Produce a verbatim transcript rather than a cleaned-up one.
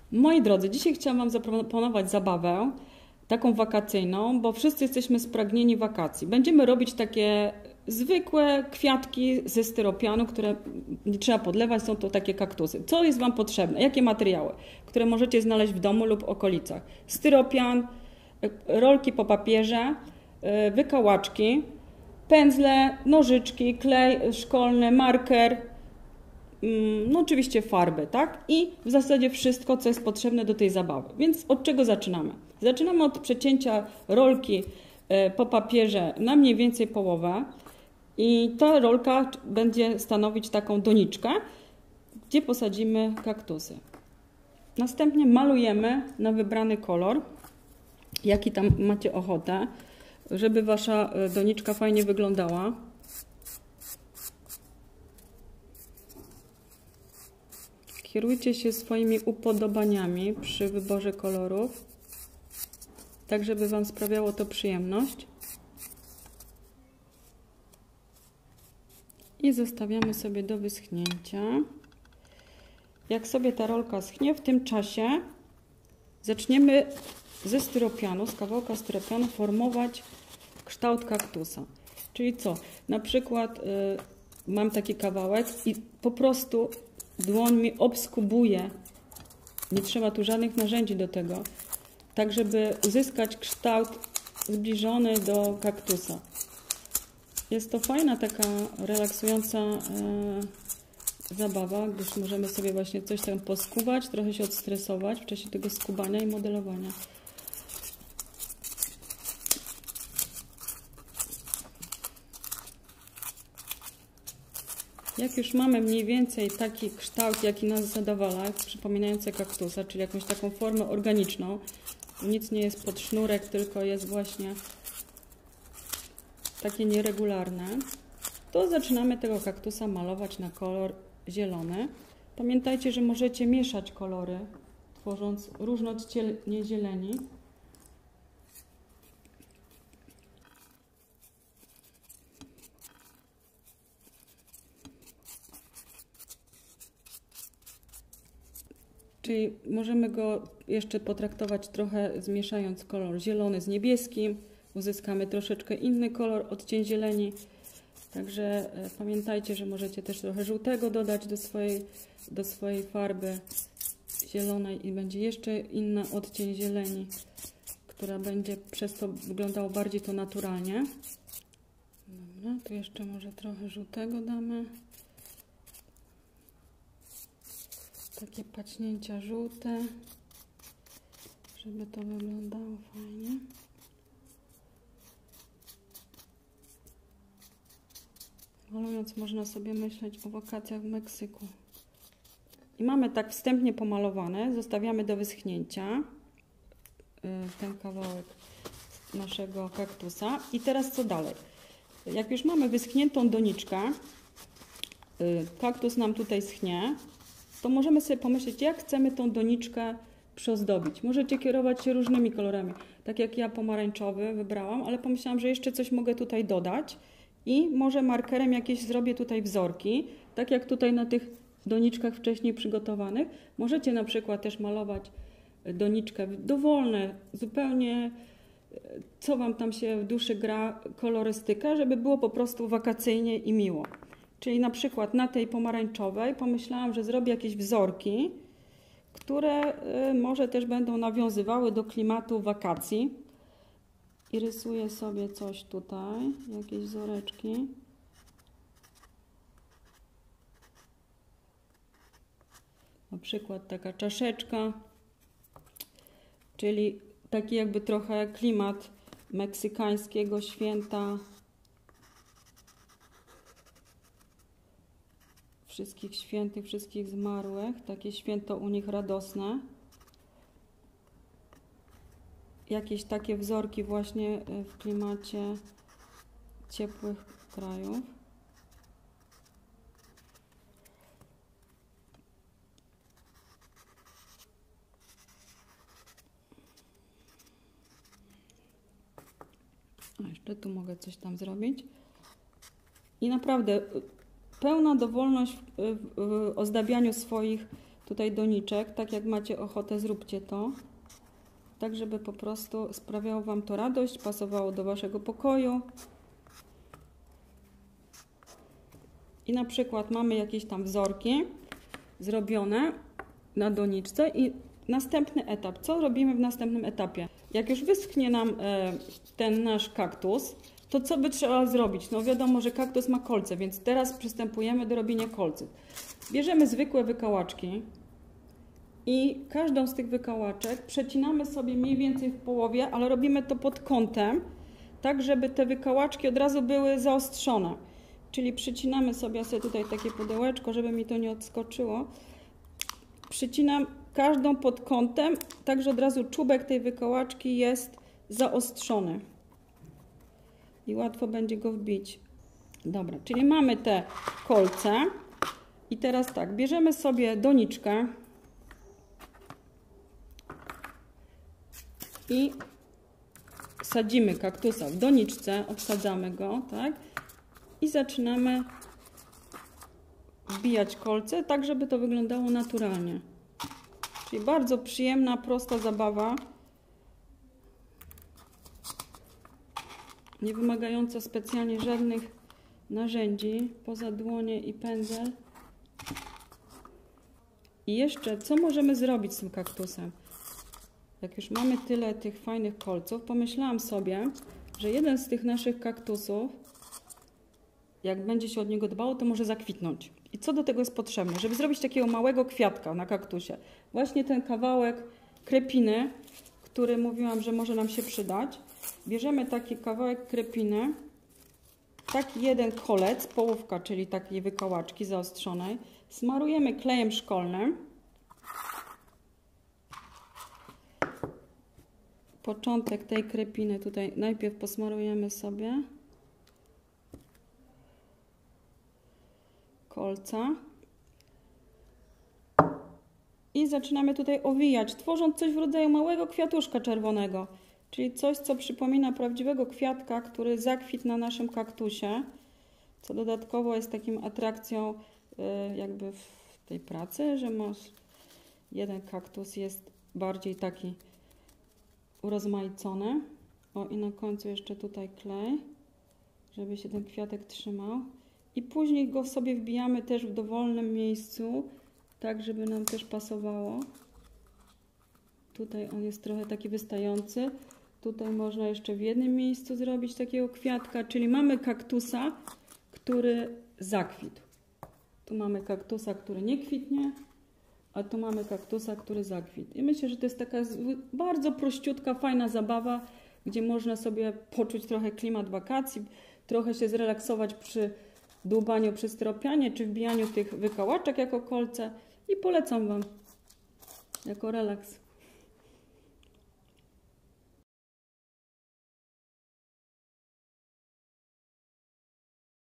Moi drodzy, dzisiaj chciałam Wam zaproponować zabawę taką wakacyjną, bo wszyscy jesteśmy spragnieni wakacji. Będziemy robić takie zwykłe kwiatki ze styropianu, które nie trzeba podlewać, są to takie kaktusy. Co jest Wam potrzebne? Jakie materiały, które możecie znaleźć w domu lub okolicach? Styropian, rolki po papierze, wykałaczki, pędzle, nożyczki, klej szkolny, marker, no oczywiście farby, tak? I w zasadzie wszystko, co jest potrzebne do tej zabawy. Więc od czego zaczynamy? Zaczynamy od przecięcia rolki po papierze na mniej więcej połowę i ta rolka będzie stanowić taką doniczkę, gdzie posadzimy kaktusy. Następnie malujemy na wybrany kolor, jaki tam macie ochotę, żeby Wasza doniczka fajnie wyglądała. Kierujcie się swoimi upodobaniami przy wyborze kolorów, tak żeby Wam sprawiało to przyjemność. I zostawiamy sobie do wyschnięcia. Jak sobie ta rolka schnie, w tym czasie zaczniemy ze styropianu, z kawałka styropianu formować kształt kaktusa. Czyli co? Na przykład y, mam taki kawałek i po prostu dłoń mi obskubuje, nie trzeba tu żadnych narzędzi do tego, tak żeby uzyskać kształt zbliżony do kaktusa. Jest to fajna, taka relaksująca e, zabawa, gdyż możemy sobie właśnie coś tam poskubać, trochę się odstresować w czasie tego skubania i modelowania. Jak już mamy mniej więcej taki kształt, jaki nas zadowala, przypominający kaktusa, czyli jakąś taką formę organiczną, nic nie jest pod sznurek, tylko jest właśnie takie nieregularne, to zaczynamy tego kaktusa malować na kolor zielony. Pamiętajcie, że możecie mieszać kolory, tworząc różne odcienie zieleni. Czyli możemy go jeszcze potraktować trochę zmieszając kolor zielony z niebieskim. Uzyskamy troszeczkę inny kolor, odcień zieleni. Także e, pamiętajcie, że możecie też trochę żółtego dodać do swojej, do swojej farby zielonej i będzie jeszcze inny odcień zieleni, która będzie przez to wyglądało bardziej to naturalnie. Dobra, tu jeszcze może trochę żółtego damy. Takie paćnięcia żółte, żeby to wyglądało fajnie. Malując można sobie myśleć o wakacjach w Meksyku. I mamy tak wstępnie pomalowane, zostawiamy do wyschnięcia ten kawałek naszego kaktusa. I teraz co dalej? Jak już mamy wyschniętą doniczkę, kaktus nam tutaj schnie, to możemy sobie pomyśleć, jak chcemy tą doniczkę przyozdobić. Możecie kierować się różnymi kolorami. Tak jak ja pomarańczowy wybrałam, ale pomyślałam, że jeszcze coś mogę tutaj dodać. I może markerem jakieś zrobię tutaj wzorki, tak jak tutaj na tych doniczkach wcześniej przygotowanych. Możecie na przykład też malować doniczkę dowolne, zupełnie co Wam tam się w duszy gra kolorystyka, żeby było po prostu wakacyjnie i miło. Czyli na przykład na tej pomarańczowej pomyślałam, że zrobię jakieś wzorki, które może też będą nawiązywały do klimatu wakacji. I rysuję sobie coś tutaj, jakieś wzoreczki. Na przykład taka czaszeczka, czyli taki jakby trochę klimat meksykańskiego święta wszystkich świętych, wszystkich zmarłych, takie święto u nich radosne. Jakieś takie wzorki właśnie w klimacie ciepłych krajów. A jeszcze tu mogę coś tam zrobić. I naprawdę pełna dowolność w, w, w ozdabianiu swoich tutaj doniczek, tak jak macie ochotę, zróbcie to, tak żeby po prostu sprawiało Wam to radość, pasowało do Waszego pokoju. I na przykład mamy jakieś tam wzorki zrobione na doniczce i następny etap. Co robimy w następnym etapie? Jak już wyschnie nam ten nasz kaktus, to co by trzeba zrobić? No wiadomo, że kaktus ma kolce, więc teraz przystępujemy do robienia kolców. Bierzemy zwykłe wykałaczki i każdą z tych wykałaczek przecinamy sobie mniej więcej w połowie, ale robimy to pod kątem, tak żeby te wykałaczki od razu były zaostrzone. Czyli przycinamy sobie, ja sobie tutaj takie pudełeczko, żeby mi to nie odskoczyło. Przycinam każdą pod kątem, tak że od razu czubek tej wykałaczki jest zaostrzony. I łatwo będzie go wbić. Dobra, czyli mamy te kolce. I teraz tak, bierzemy sobie doniczkę i sadzimy kaktusa w doniczce, obsadzamy go, tak? I zaczynamy wbijać kolce, tak żeby to wyglądało naturalnie. Czyli bardzo przyjemna, prosta zabawa. Nie wymagająca specjalnie żadnych narzędzi, poza dłonie i pędzel. I jeszcze, co możemy zrobić z tym kaktusem? Jak już mamy tyle tych fajnych kolców, pomyślałam sobie, że jeden z tych naszych kaktusów, jak będzie się od niego dbało, to może zakwitnąć. I co do tego jest potrzebne? Żeby zrobić takiego małego kwiatka na kaktusie. Właśnie ten kawałek krepiny, który mówiłam, że może nam się przydać. Bierzemy taki kawałek krepiny, taki jeden kolec, połówka, czyli takiej wykałaczki zaostrzonej. Smarujemy klejem szkolnym. Początek tej krepiny tutaj najpierw posmarujemy sobie. Kolca. I zaczynamy tutaj owijać, tworząc coś w rodzaju małego kwiatuszka czerwonego. Czyli coś, co przypomina prawdziwego kwiatka, który zakwitł na naszym kaktusie. Co dodatkowo jest takim atrakcją jakby w tej pracy, że masz jeden kaktus jest bardziej taki urozmaicony. O, i na końcu jeszcze tutaj klej, żeby się ten kwiatek trzymał. I później go sobie wbijamy też w dowolnym miejscu, tak żeby nam też pasowało. Tutaj on jest trochę taki wystający. Tutaj można jeszcze w jednym miejscu zrobić takiego kwiatka, czyli mamy kaktusa, który zakwitł. Tu mamy kaktusa, który nie kwitnie, a tu mamy kaktusa, który zakwitł. I myślę, że to jest taka bardzo prościutka, fajna zabawa, gdzie można sobie poczuć trochę klimat wakacji, trochę się zrelaksować przy dłubaniu przy styropianie, czy wbijaniu tych wykałaczek jako kolce i polecam Wam jako relaks.